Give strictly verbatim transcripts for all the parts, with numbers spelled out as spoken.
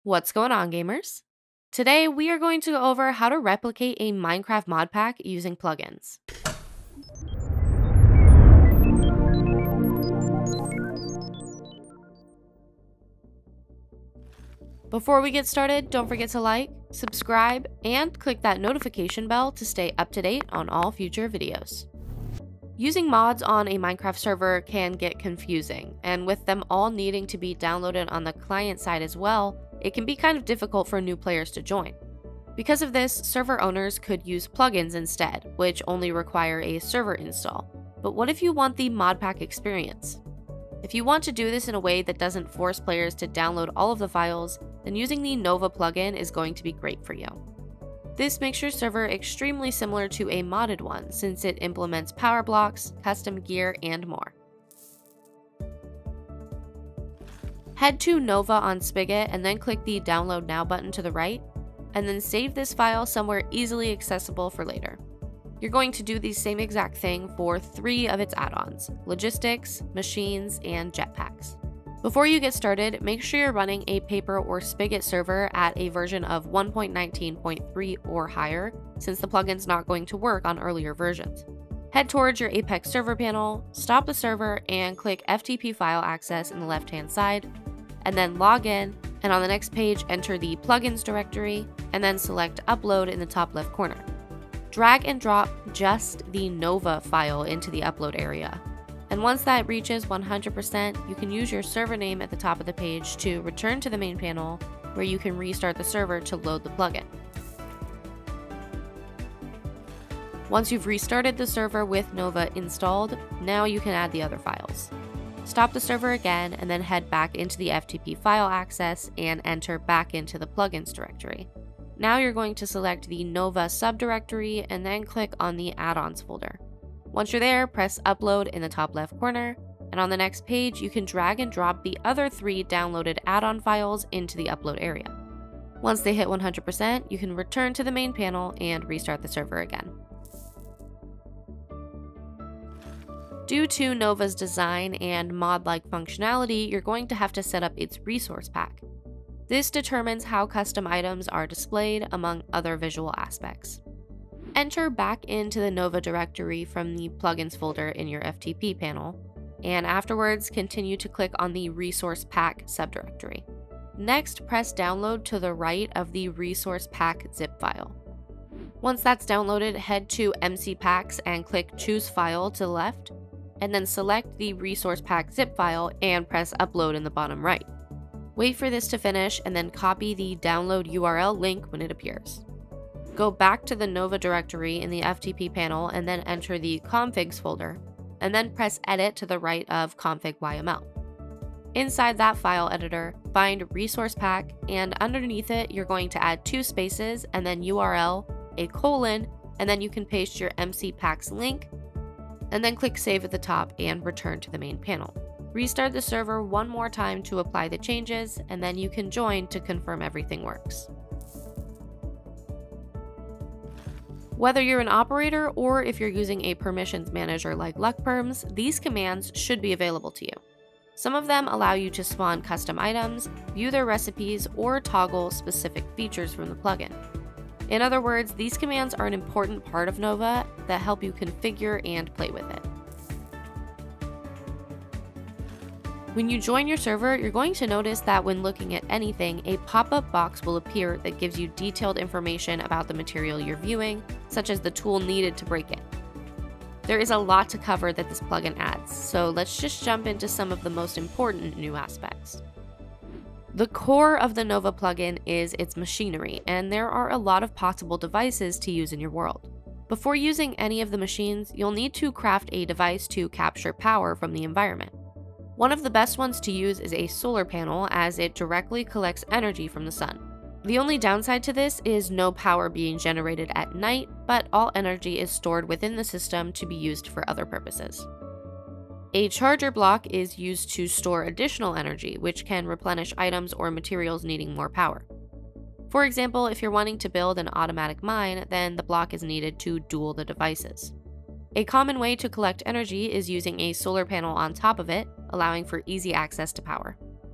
What's going on, gamers? Today, we are going to go over how to replicate a Minecraft mod pack using plugins. Before we get started, don't forget to like, subscribe, and click that notification bell to stay up to date on all future videos. Using mods on a Minecraft server can get confusing, and with them all needing to be downloaded on the client side as well, it can be kind of difficult for new players to join. Because of this, server owners could use plugins instead, which only require a server install. But what if you want the mod pack experience? If you want to do this in a way that doesn't force players to download all of the files, then using the Nova plugin is going to be great for you. This makes your server extremely similar to a modded one, since it implements power blocks, custom gear, and more. Head to Nova on Spigot and then click the Download Now button to the right, and then save this file somewhere easily accessible for later. You're going to do the same exact thing for three of its add-ons: logistics, machines, and jetpacks. Before you get started, make sure you're running a Paper or Spigot server at a version of one point nineteen point three or higher, since the plugin's not going to work on earlier versions. Head towards your Apex server panel, stop the server, and click F T P file access in the left-hand side, and then log in, and on the next page enter the plugins directory, and then select upload in the top left corner. Drag and drop just the Nova file into the upload area. And once that reaches one hundred percent, you can use your server name at the top of the page to return to the main panel, where you can restart the server to load the plugin. Once you've restarted the server with Nova installed, now you can add the other files. Stop the server again and then head back into the F T P file access and enter back into the plugins directory. Now you're going to select the Nova subdirectory and then click on the add-ons folder. Once you're there, press upload in the top left corner, and on the next page you can drag and drop the other three downloaded add-on files into the upload area. Once they hit one hundred percent, you can return to the main panel and restart the server again. Due to Nova's design and mod-like functionality, you're going to have to set up its resource pack. This determines how custom items are displayed, among other visual aspects. Enter back into the Nova directory from the plugins folder in your F T P panel, and afterwards continue to click on the resource pack subdirectory. Next, press download to the right of the resource pack zip file. Once that's downloaded, head to M C Packs and click choose file to the left, and then select the resource pack zip file and press upload in the bottom right. Wait for this to finish and then copy the download U R L link when it appears. Go back to the Nova directory in the F T P panel and then enter the configs folder, and then press edit to the right of config Y M L. Inside that file editor, find resource pack, and underneath it you're going to add two spaces and then U R L, a colon, and then you can paste your M C Packs link, and then click save at the top and return to the main panel. Restart the server one more time to apply the changes, and then you can join to confirm everything works. Whether you're an operator or if you're using a permissions manager like LuckPerms, these commands should be available to you. Some of them allow you to spawn custom items, view their recipes, or toggle specific features from the plugin. In other words, these commands are an important part of Nova that help you configure and play with it. When you join your server, you're going to notice that when looking at anything, a pop-up box will appear that gives you detailed information about the material you're viewing, such as the tool needed to break it. There is a lot to cover that this plugin adds, so let's just jump into some of the most important new aspects. The core of the Nova plugin is its machinery, and there are a lot of possible devices to use in your world. Before using any of the machines, you'll need to craft a device to capture power from the environment. One of the best ones to use is a solar panel, as it directly collects energy from the sun. The only downside to this is no power being generated at night, but all energy is stored within the system to be used for other purposes. A charger block is used to store additional energy, which can replenish items or materials needing more power. For example, if you're wanting to build an automatic mine, then the block is needed to dual the devices. A common way to collect energy is using a solar panel on top of it, allowing for easy access to power.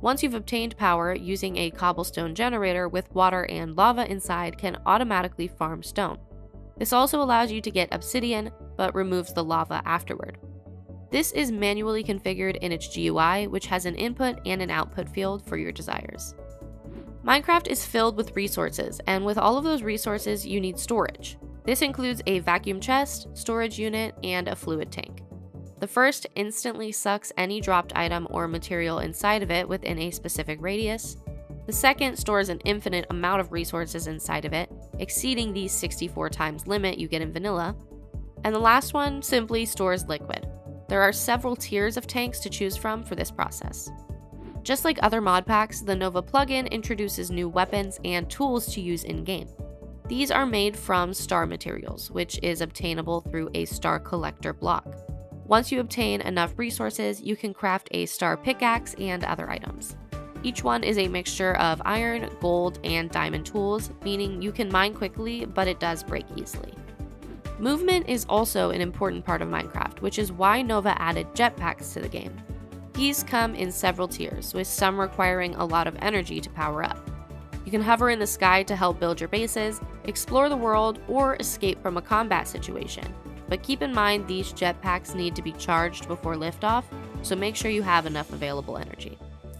Once you've obtained power, using a cobblestone generator with water and lava inside can automatically farm stone. This also allows you to get obsidian, but removes the lava afterward. This is manually configured in its G U I, which has an input and an output field for your desires. Minecraft is filled with resources, and with all of those resources, you need storage. This includes a vacuum chest, storage unit, and a fluid tank. The first instantly sucks any dropped item or material inside of it within a specific radius. The second stores an infinite amount of resources inside of it, exceeding the sixty-four times limit you get in vanilla. And the last one simply stores liquid. There are several tiers of tanks to choose from for this process. Just like other mod packs, the Nova plugin introduces new weapons and tools to use in-game. These are made from star materials, which is obtainable through a star collector block. Once you obtain enough resources, you can craft a star pickaxe and other items. Each one is a mixture of iron, gold, and diamond tools, meaning you can mine quickly, but it does break easily. Movement is also an important part of Minecraft, which is why Nova added jetpacks to the game. These come in several tiers, with some requiring a lot of energy to power up. You can hover in the sky to help build your bases, explore the world, or escape from a combat situation. But keep in mind these jetpacks need to be charged before liftoff, so make sure you have enough available energy.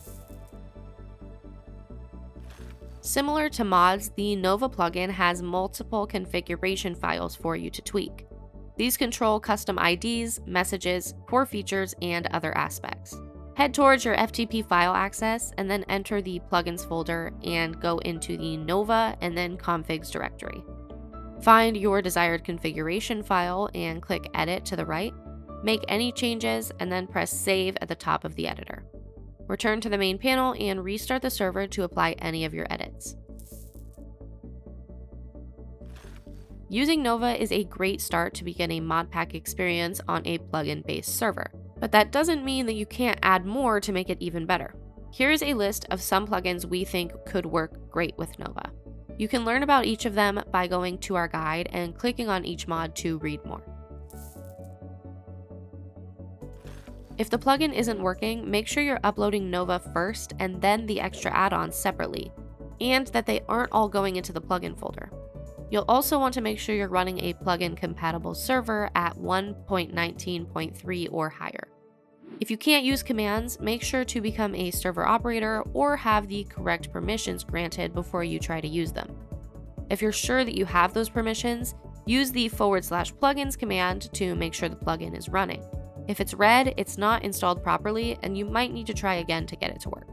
Similar to mods, the Nova plugin has multiple configuration files for you to tweak. These control custom I Ds, messages, core features, and other aspects. Head towards your F T P file access and then enter the plugins folder and go into the Nova and then configs directory. Find your desired configuration file and click Edit to the right. Make any changes and then press Save at the top of the editor. Return to the main panel and restart the server to apply any of your edits. Using Nova is a great start to begin a mod pack experience on a plugin-based server, but that doesn't mean that you can't add more to make it even better. Here's a list of some plugins we think could work great with Nova. You can learn about each of them by going to our guide and clicking on each mod to read more. If the plugin isn't working, make sure you're uploading Nova first and then the extra add-ons separately, and that they aren't all going into the plugin folder. You'll also want to make sure you're running a plugin-compatible server at one point nineteen point three or higher. If you can't use commands, make sure to become a server operator or have the correct permissions granted before you try to use them. If you're sure that you have those permissions, use the forward slash plugins command to make sure the plugin is running. If it's red, it's not installed properly, and you might need to try again to get it to work.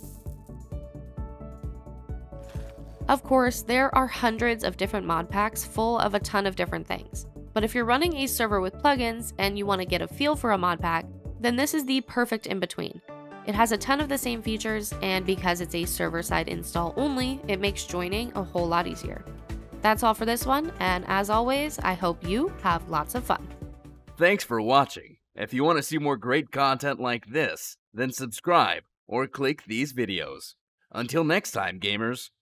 Of course, there are hundreds of different mod packs full of a ton of different things. But if you're running a server with plugins and you want to get a feel for a mod pack, then this is the perfect in-between. It has a ton of the same features, and because it's a server-side install only, it makes joining a whole lot easier. That's all for this one, and as always, I hope you have lots of fun. Thanks for watching. If you want to see more great content like this, then subscribe or click these videos. Until next time, gamers.